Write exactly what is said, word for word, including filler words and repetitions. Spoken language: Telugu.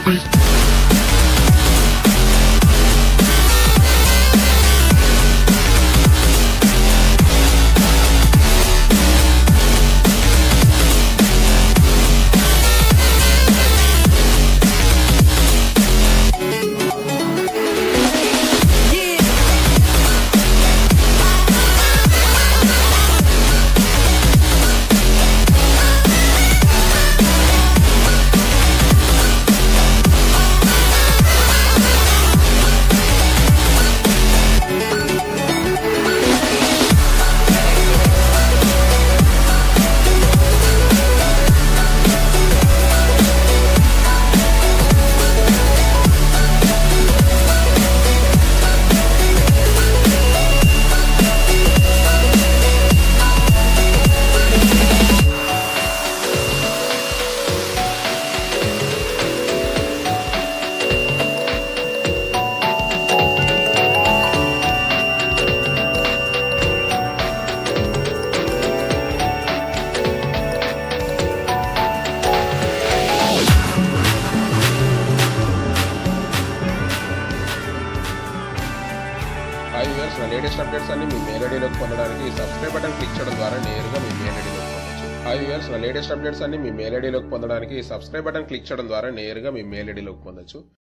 లేటెస్ట్ అప్డేట్స్ అన్ని మీ మెయిల్ ఐడీలోకి పొందడానికి సబ్స్క్రైబ్ బటన్ క్లిక్ చేయడం ద్వారా నేరుగా మీ మెయిల్ ఐడీలోకి పొందొచ్చు. హాయ్ వ్యూయర్స్, నా లేటెస్ట్ అప్డేట్స్ అన్ని మీ మెయిల్ ఐడీలోకి పొందడానికి సబ్స్క్రైబ్ బటన్ క్లిక్ చేయడం ద్వారా నేరుగా మీ మెయిల్ ఐడీలోకి పొందొచ్చు.